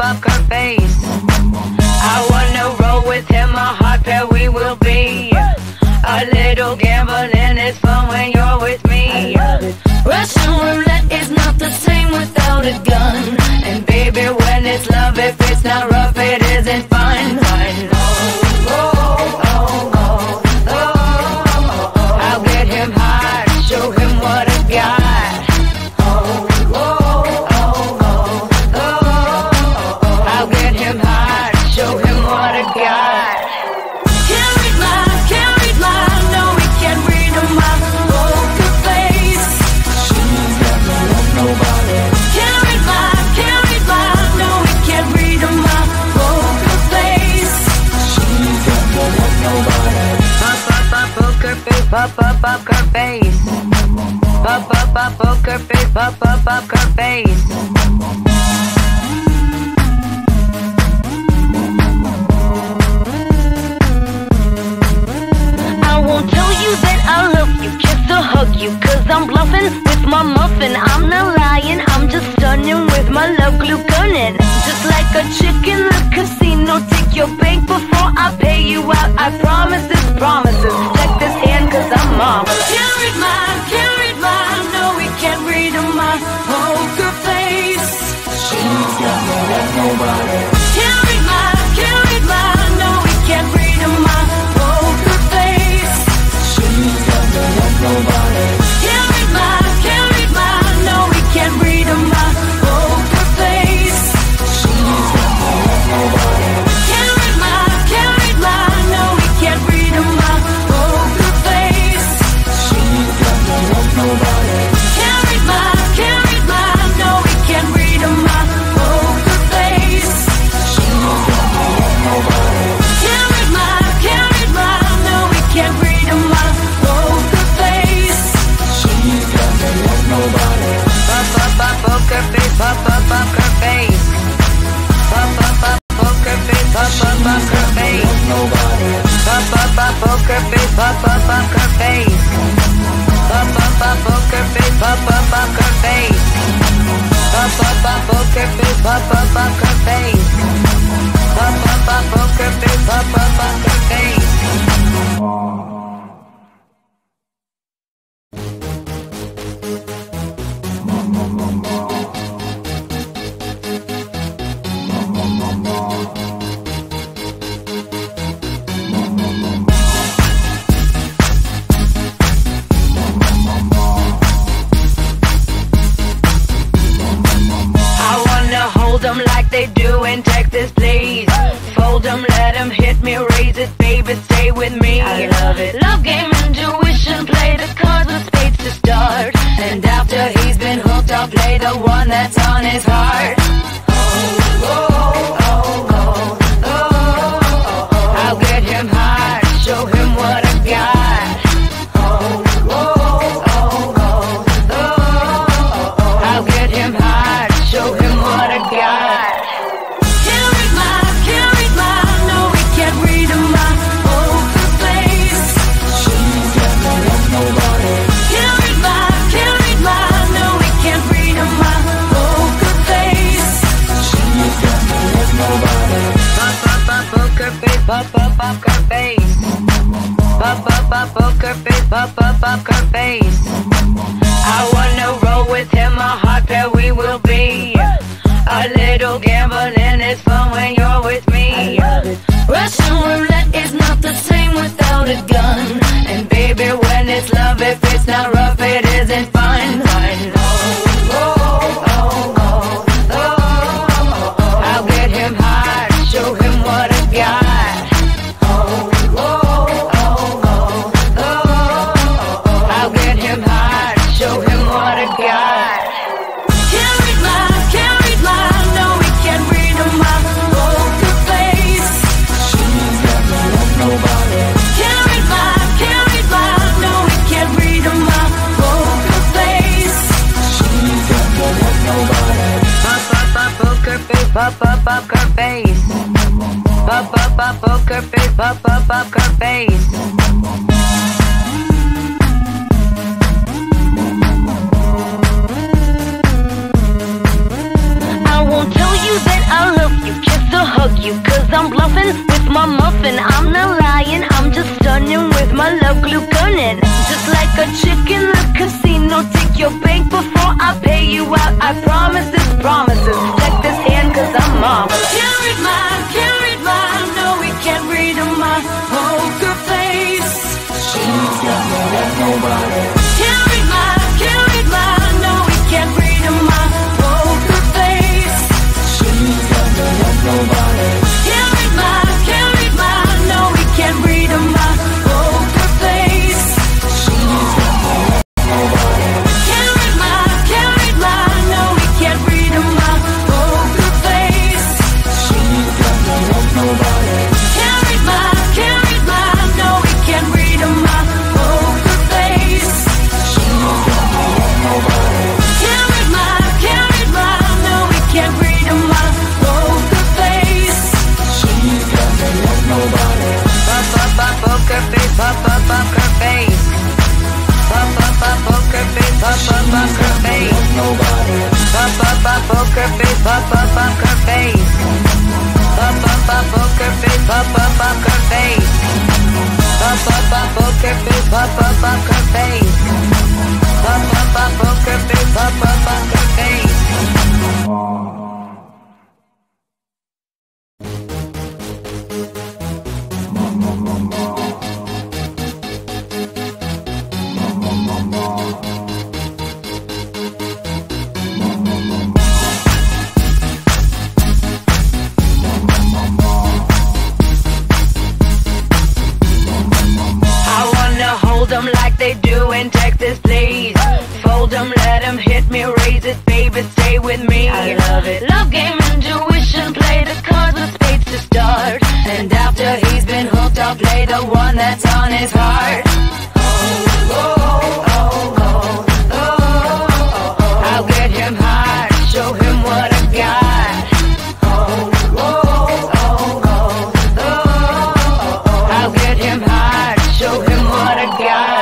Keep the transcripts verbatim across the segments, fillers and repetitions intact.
up her face. I wanna roll with him, a hot pair we will be. A little gambling is fun when you're with me. Russian roulette is not the same without a gun. And baby, when it's love, if it's not rough, it isn't fun. fun. Oh, oh, oh, oh, oh, oh. I'll get him hot, show him what I got. Oh, oh, oh, oh, oh, oh. I'll get him hot, show him what I got. Can't read my, can't read my, no, we can't read my poker face. She's got no love, nobody. Can't read my, can't read my, no, we can't read my poker face. She's got no love, nobody. Pop, pop, pop, poker face, pop, pop, pop, her face. Pop, pop, pop, poker face, pop, pop, pop, her face. I won't tell you that I love you, kiss or hug you, cause I'm bluffing with my muffin. I'm not lying, I'm just stunning with my love glue gunning. Just like a chick in the casino, take your bank before I pay you out. I promise this, promises. Check this hand cause I'm mom. Can't read mine, can't read mine, no we can't read my poker face. She's got no love, nobody. Can't read mine, can't read mine, no we can't read my poker face. She's got no love, nobody. Can't read mine, can't read mine, no we can't read my poker face. She's got no love, nobody. Can't read mine, can't read mine, no we can't read my poker face. She's got no love, nobody. Can't read mine, can't read mine, no we can't read my poker face. She's got no love, nobody. Can't read mine, can't read mine, no we can't read my poker face. She's got no love, nobody. Pop, pop, pop, poker face, pop, pop, pop, her face. Pop, pop, pop, poker face, pop, pop, pop, her face. Nobody. Pop, pop, pop, poker face, pop, pop, pop, her face. Pop, pop, pop, poker face, pop, pop, pop, her face. Pop, pop, pop, poker face, pop, pop, pop, her face. Pop, pop, pop, poker face, pop, pop, pop, her face. Like they do in Texas, please. Fold them, let them hit me, raise it, baby, stay with me. I love it. Love game, intuition, play the cards with spades to start. And after he's been hooked, I'll play the one that's on his heart. Oh, oh, oh, oh, oh, oh, oh. I'll get him hot, show him what I got. Oh, oh, oh, oh, oh, oh, oh. I'll get him hot, show him what I got. Pop, pop, pop, her face. Pop, pop, pop, poker face. Pop, pop, pop, her face. I wanna roll with him, a hot pair we will be. A little gambling is fun when you're with me. Russian roulette is not the same without a gun. And baby, when it's love, if it's not rough, it isn't fun. fun. Oh, oh, oh, oh, oh, oh. I'll get him hot, show him what I got. Pop, pop, pop, her face. Pop, pop, pop, poker face. Pop, pop, pop, her face. I won't tell you that I love you. muffin, I'm not lying, I'm just stunning with my love glue gunning. Just like a chick in the casino, take your bank before I pay you out. I promise this promises, check this hand cause I'm marvelous. Can't read mine, can't read mine, no we can't read my poker face. She's got me like nobody. Can't read mine, can't read mine, no we can't read my poker face. She's got me like nobody. Can't read mine, can't read mine, no we can't read my poker face. She's got me like nobody. Can't read mine, can't read mine, no we can't read my poker face. She's got me like nobody. Can't read mine, can't read mine, no we can't read my poker face. She's got me like nobody. Can't read mine, can't read mine, no we can't read my poker face. She's got me like nobody. Pop up up poker face, pop up up her face. Pop up up poker face, pop up up her face. Nobody. Pop up up poker face, pop up up her face. Pop up up poker face, pop up up her face. Pop up up poker face, pop up up her face. Pop up up poker face, pop up up her face. Like they do in Texas, please. Fold them, let them hit me, raise it, baby, stay with me. I love it. Love game, intuition, play the cards with spades to start. And after he's been hooked, I'll play the one that's on his heart. Oh, oh, oh, oh, oh, oh, oh. I'll get him hard, show him what I got. Oh, oh, oh, oh, oh, oh. I'll get him hard, show him what I got.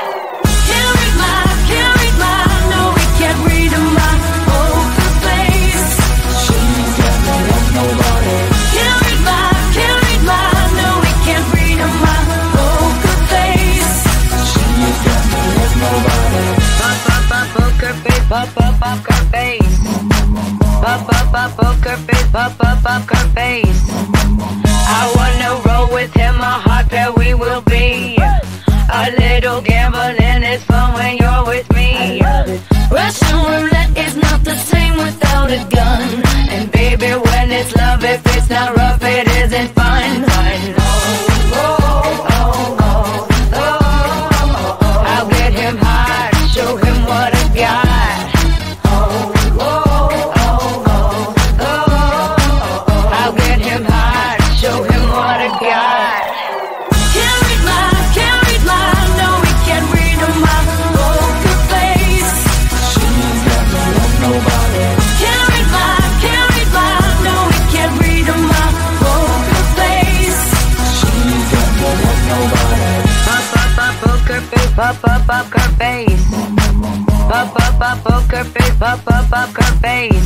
Pop up up her face. Pop up up poker face. Pop up up her face. I wanna roll with him, a hot pair we will be. A little gambling is fun when you're with me. Russian roulette is not the same without a gun. And baby, when it's love, if it's not rough, it isn't fun. fun. Oh, oh, oh, oh, oh, oh, oh. I'll get him hard, show him what I got. Pop up up her face. Pop up up poker face. Pop up up her face.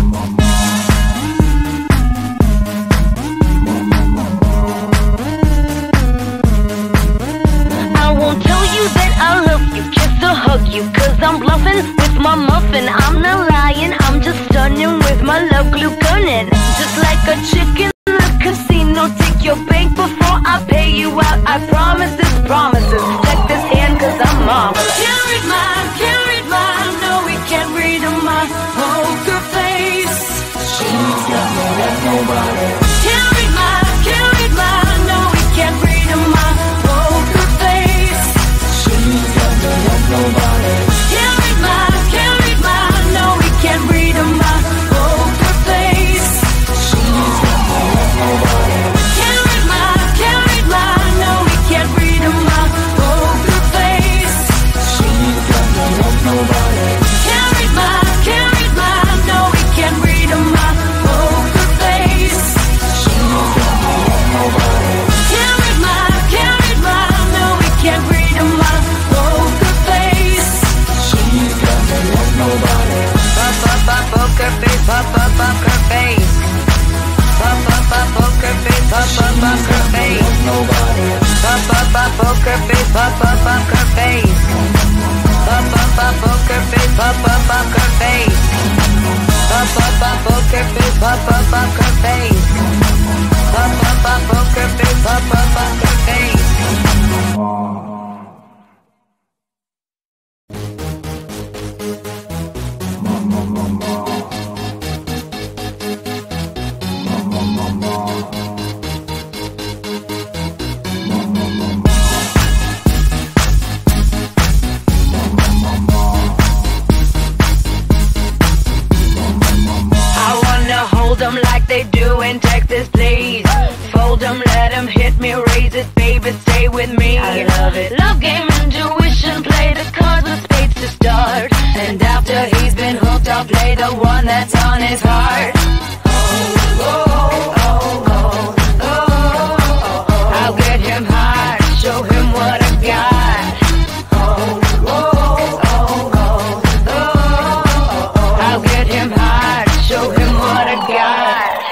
I won't tell you that I love you, kiss or hug you, cause I'm bluffing with my muffin. I'm not lying, I'm just stunning with my love glue gunning. Just like a chick in the casino, take your bank before I pay you out. I promise this promises, check this hand cause I'm marvelous. Can't read mine, can't read mine, no we can't read my poker face. She's got me like nobody. Can't read mine, can't read mine, no we can't read my poker face. She's got me like nobody. Can't read mine, can't read mine, no we can't read my poker face. She's got me like nobody. Can't read mine, can't read mine, no we can't read my poker face. She's got me like nobody. Can't read mine, can't read mine, no we can't read my poker face. She's got me like nobody. Can't read mine, can't read mine, no we can't read my poker face. She's got me like nobody. Pop up up poker face, pop up up her face. Pop up up poker face, pop up up her face. nobody. Pop up up poker face, pop up poker face. Pop up up poker face, pop up poker face. Pop up up poker face, pop up poker face. Pop up up poker face, pop up poker face. Like they do in Texas, please. Fold them, let them hit me, raise it, baby, stay with me. I love it. Love game, intuition, play the cards with spades to start. And after he's been hooked, I'll play the one that's on his heart. Oh, oh, oh, oh, oh, oh, oh. I'll get him hard, show him what I got. Oh, oh, oh, oh, oh, oh, oh. I'll get him hard, show him what I got.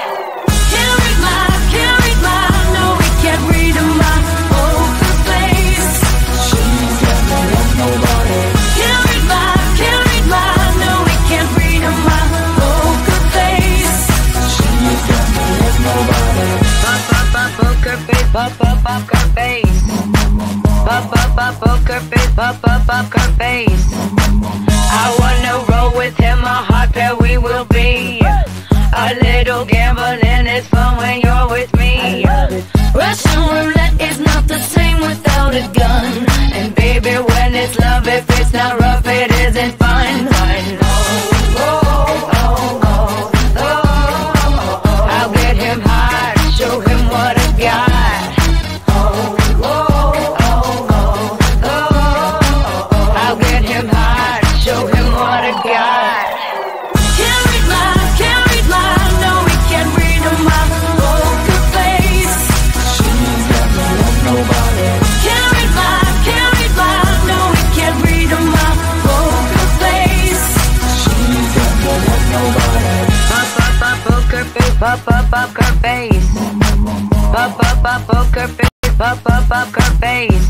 Pop up poker face, pop up up poker face, pop up poker face. I wanna roll with him, a hot pair we will be. A little gambling is fun when you're with me. Russian roulette is not the same without a gun. And baby, when it's love, if it's not rough, it isn't fun. fun. Oh, oh, oh, oh, oh, oh, oh. I'll get him hard, show him what I got. Pop up poker face, pop up up poker face, pop up poker face.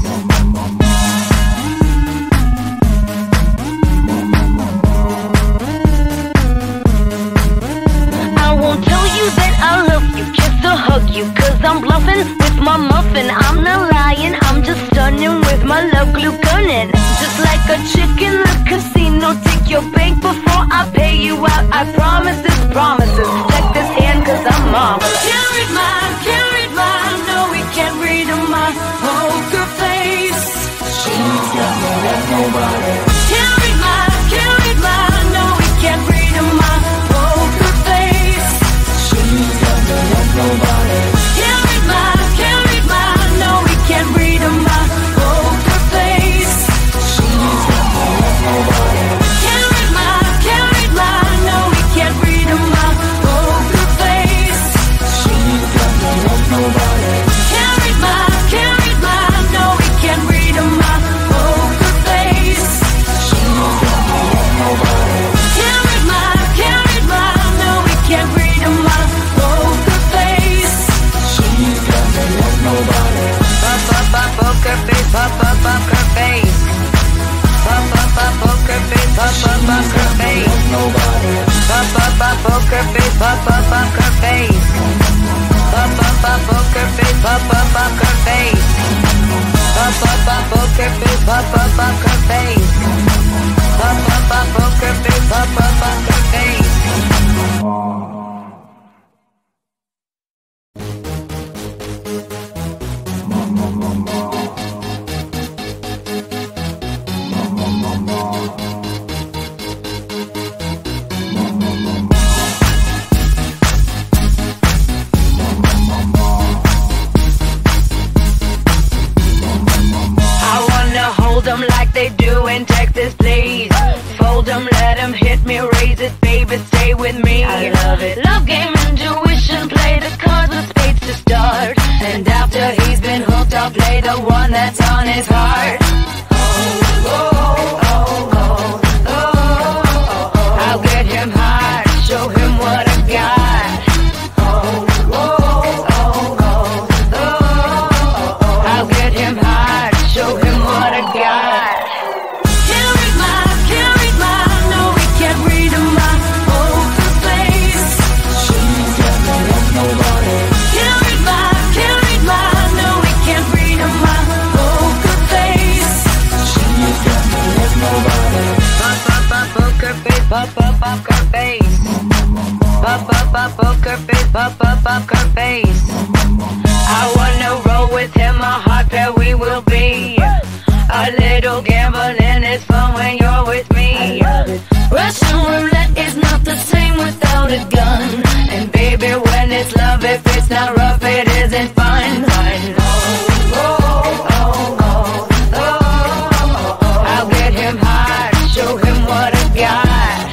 I won't tell you that I love you, just to hug you, cause I'm bluffing with my muffin. I'm not lying, I'm just stunning with my love glue gunning. Just like a chick in the casino, take your bank before I pay you out. I promise this promises. Check this hand cause I'm marvelous. Can't read mine, can't read mine. No, we can't read my poker face. She's got me like nobody. Can't read mine, can't read mine. No, we can't read my poker face. She's got me like nobody. Can't read mine, can't read mine. No, we can't read my poker face. She's got me like nobody. Can't read mine, can't read mine. No, we can't read my poker face. She's got me like nobody. Can't read mine, can't read mine. No, we can't read my poker face. She's got me like nobody. Can't read mine, can't read mine. No, we can't read my poker face. She's got me like nobody. Pop up up poker face, pop up poker face. Pop up up poker face, pop up poker face. Nobody. Pop up up poker face, pop up poker face. Pop up up poker face, pop up poker face. Pop up up poker face, pop up poker face. Pop up up poker face, pop up poker face. Like they do in Texas, please. Fold them, let them hit me, raise it, baby, stay with me. I love it. Love game, intuition, play the cards with spades to start. And after he's been hooked, I'll play the one that's on his heart. Oh, oh, oh, oh, oh, oh, oh. I'll get him hard, show him what I got. Oh, oh, oh, oh, oh, oh. stuff, it isn't fun. Oh, oh, oh, oh, oh, oh. I'll get him high, show him what I got.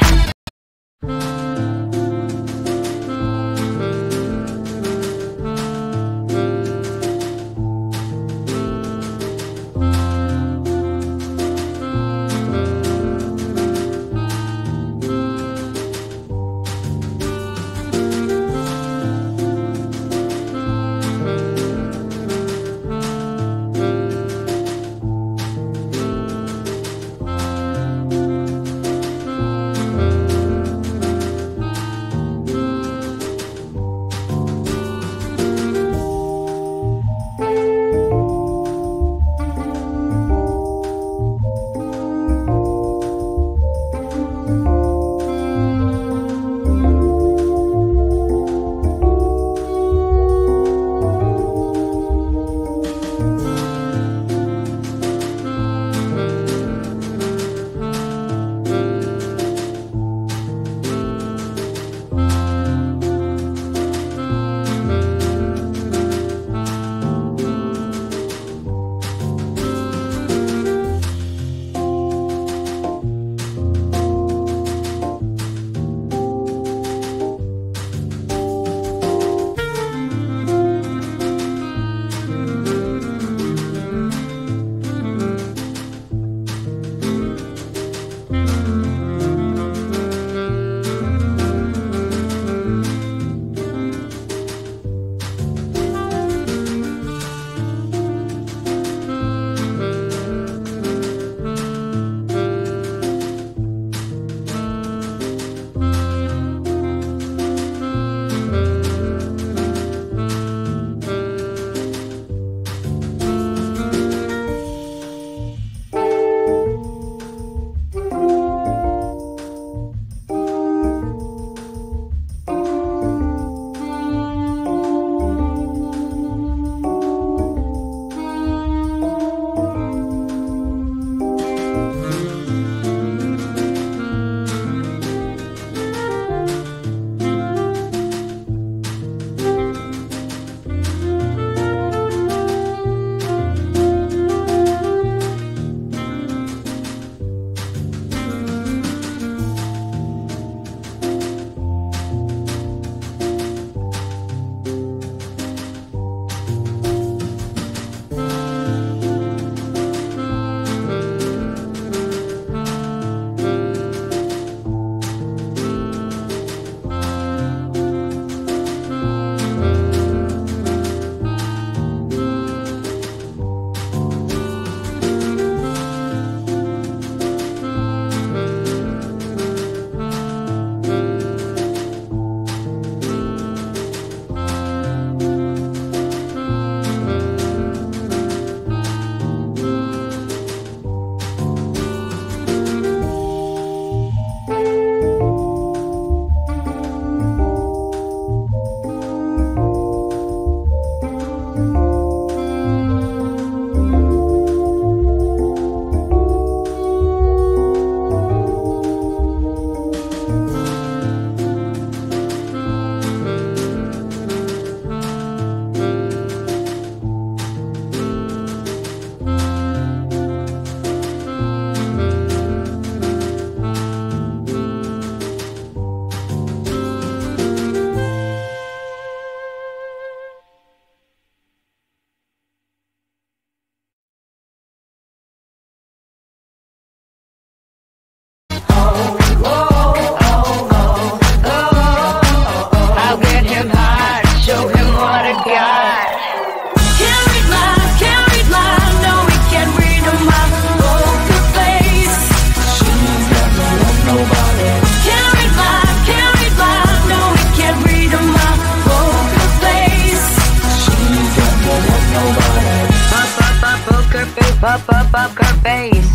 Pop up up her face.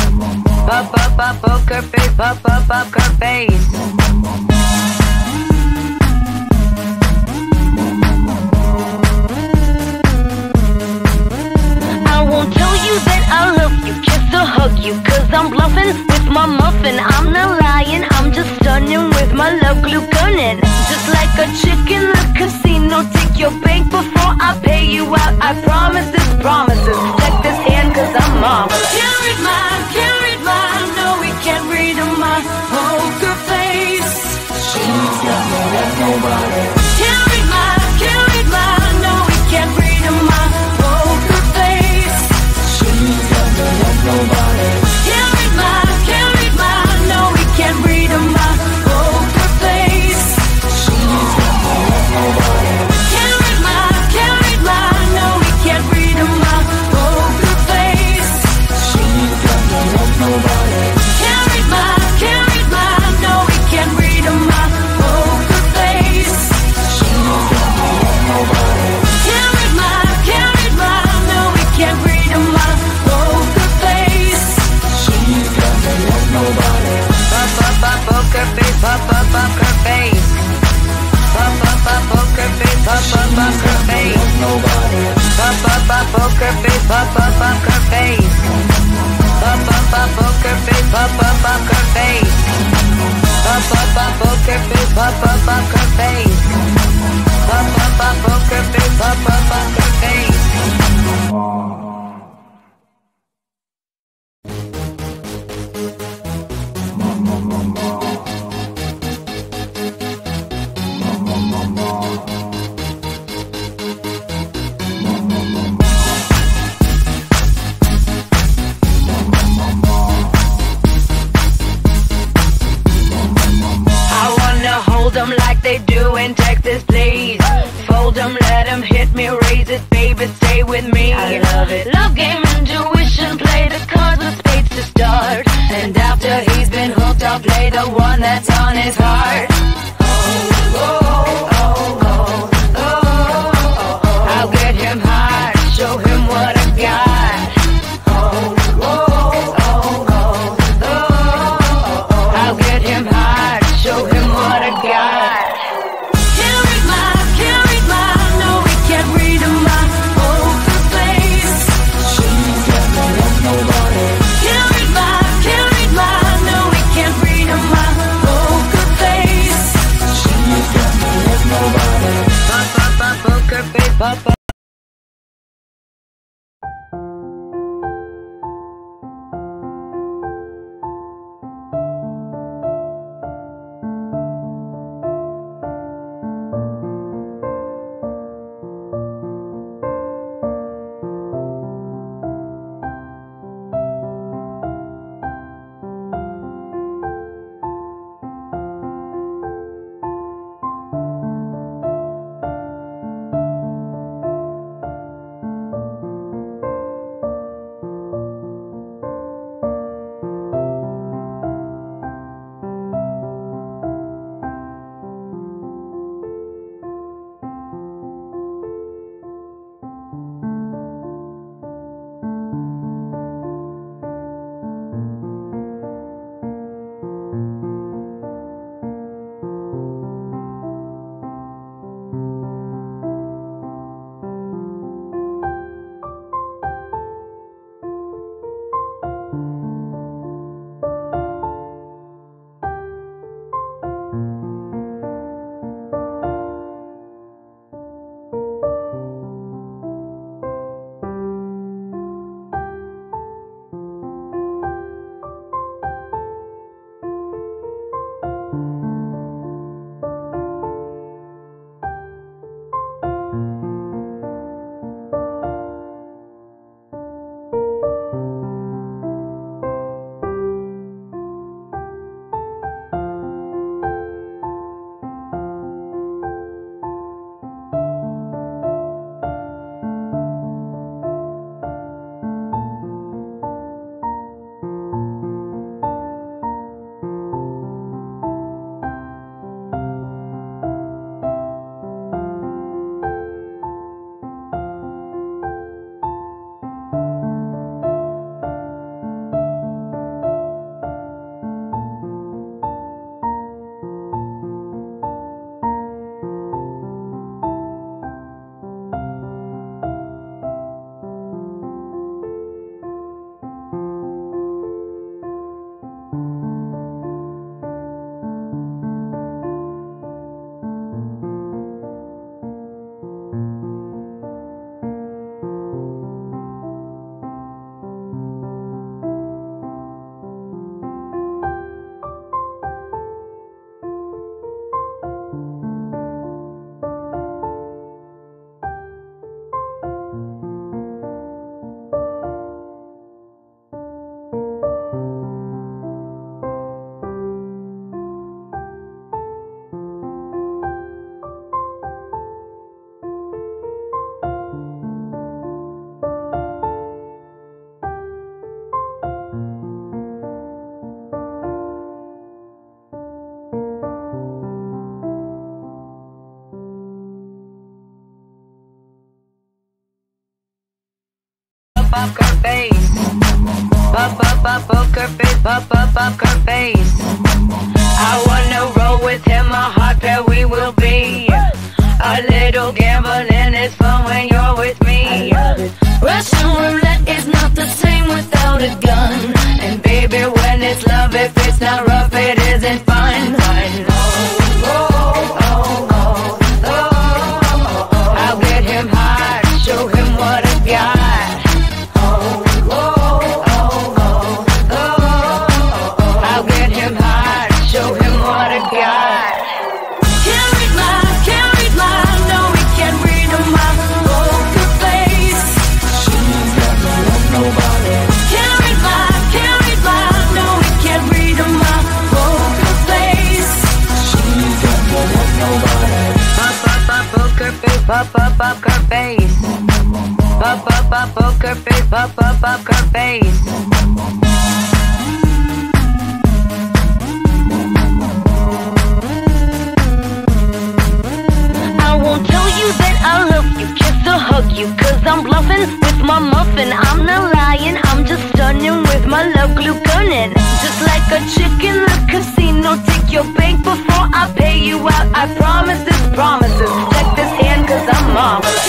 Pop up up poker face. Pop up up her face. I won't tell you that I love you, kiss or hug you, cause I'm bluffing with my muffin. I'm not lying, I'm just stunning with my love glue gunning. Just like a chick in the casino, take your bank for before I pay you out. I promise this, promises. Check this hand, cause I'm marvelous. Can't read mine, can't read mine. No, we can't read my poker face. She's got no love, nobody. Can't read mine, can't read mine. No, we can't read my poker face. She's got no love, nobody. Can't read mine, can't read mine. No, we can't read my poker face. She's got no love, nobody. Can't read mine, can't read mine. No, we can't read my poker face. She's got no love, nobody. Can't read mine, can't read mine. No, we can't read my poker face. She's got no love, nobody. Can't read mine, can't read mine. No, we can't read my poker face. She's got no love, nobody. Pop up up poker face, pop up up her face. Pop up up poker face, pop up up her face. Nobody. Pop up up poker face, pop up up her face. Pop up up poker face, pop up up her face. Pop up up poker face, pop up up her face. Pop up up poker face, pop up up her face. Like they do in Texas, please. Fold them, let them hit me, raise it, baby, stay with me. I love it. Love game, intuition, play the cards with spades to start. And after he's been hooked, I'll play the one that's on his heart. Oh, oh, oh, oh, oh, oh, oh. I'll get him high, show him what I got. Oh, oh, oh, oh, oh, oh, oh. I'll get him high, show him what I got. Pop up. poker face. Pop up up poker face, pop up poker face. I wanna roll with him, a hot pair we will be. A little gambling is fun when you're with me. Russian roulette is not the same without a gun. And baby, when it's love, if it's not rough, it isn't fun. fun. Oh, oh, oh, oh, oh, oh, oh. I'll get him hot, show him what I got. Oh, oh, oh, oh, oh, oh. I'll get him hot, show him what I got. Can't read my, can't read my, no, we can't read my poker face. She's got no love, nobody. Can't read my, can't read my, no, we can't read my poker face. She's got no love, nobody. Pop up up poker face, pop up poker face. Pop up up poker face, pop up poker face. I won't tell you that I love you, kiss or hug you, cause I'm bluffing with my muffin. I'm not lying, I'm just stunning with my love glue gunning. Just like a chick in the casino, take your bank before I pay you out. I promise this promises, check this hand cause I'm marvelous.